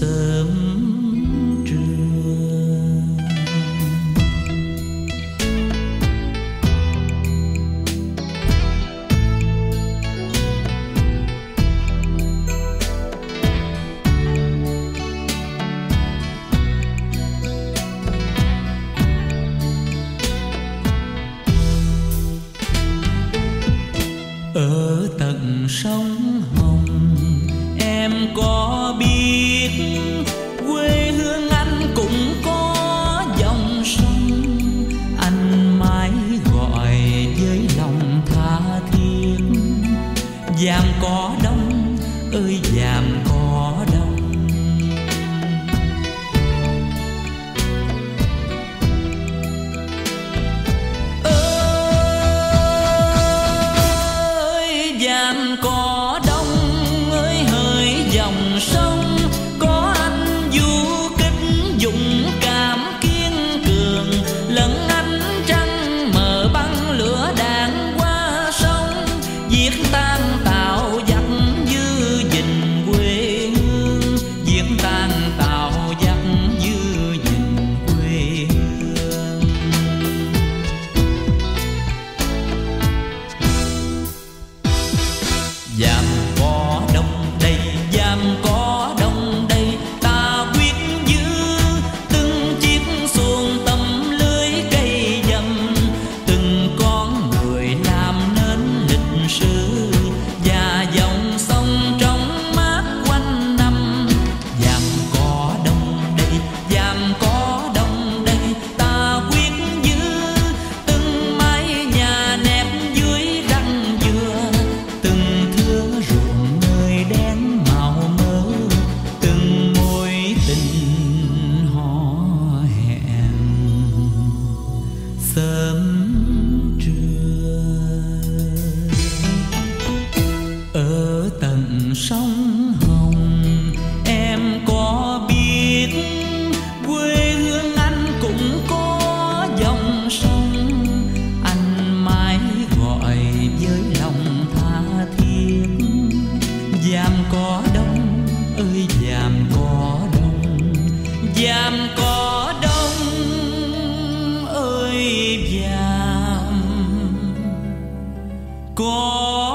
sớm trưa. Ở tận sông Hồng em có biết quê hương anh cũng có dòng sông, anh mãi gọi với lòng tha thiết. Dàm cỏ đông ơi dàm cỏ đông, dàm cỏ đông ơi hỡi dòng sông, có anh du kích dũng cảm kiên cường, lẫn ánh trăng mờ băng lửa đạn qua sông, giết tan tàu giặc dư gìn quê hương, giết tan tàu giặc dư gìn quê hương. Dàm cỏ đông đây, dàm cỏ đông đây, ta quyết giữ từng chiếc xuồng tấm lưới cây dầm, từng con người làm nên lịch sử và dòng sông trong mát quanh năm. Dàm cỏ đông đây, dàm cỏ đông đây, ta quyết giữ từng mái nhà nép dưới răng dừa, từng thửa ruộng nơi đen màu mỡ, từng mối tình hò hẹn sớm trưa. Ở tận sông Hồng em có biết quê hương anh cũng có dòng sông, anh mãi gọi với lòng tha thiết. Dàm cỏ đông ơi dàm cỏ đông, dàm cỏ đông ơi dàm cỏ